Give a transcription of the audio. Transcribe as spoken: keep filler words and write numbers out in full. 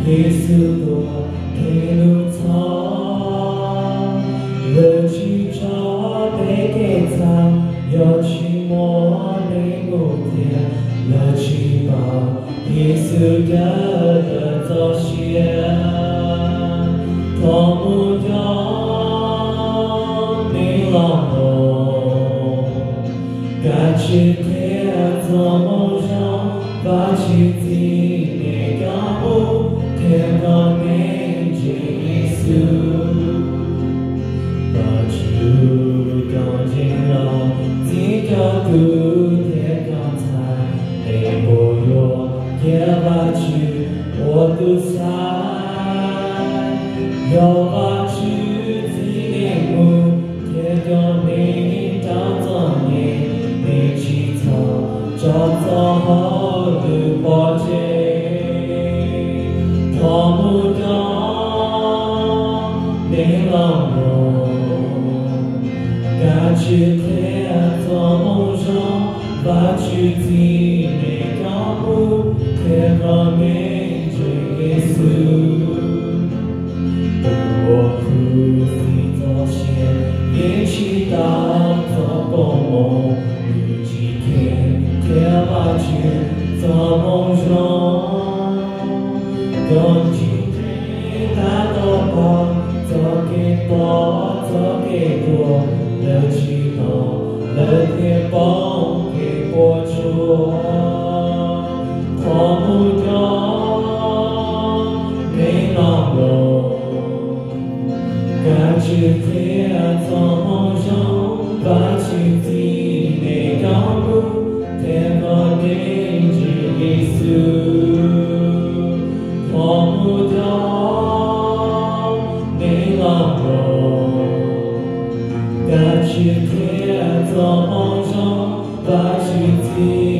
耶稣多给路草，乐去找被给藏，要去摸内目天，乐去抱耶稣的的早先，头目掉你浪动，感觉天做梦中把去自己感悟，天高面见耶稣。刚进了几条路，天刚才没不用也把去我都塞，要把去纪念目，天高你当作你你起草，找到好的保证，头目当你浪动。感觉天做梦中，把去自己感悟，天高面见耶稣。我呼吸早先，也祈祷做梦梦，有几天天把去做梦中，用今天大多宝，做给多，做给多。乐去到乐天帮给播出，头目掉没浪动，感觉天做梦中把去自己没感悟，天高定知耶稣，头目掉没浪动。感觉天做梦中，把去自己。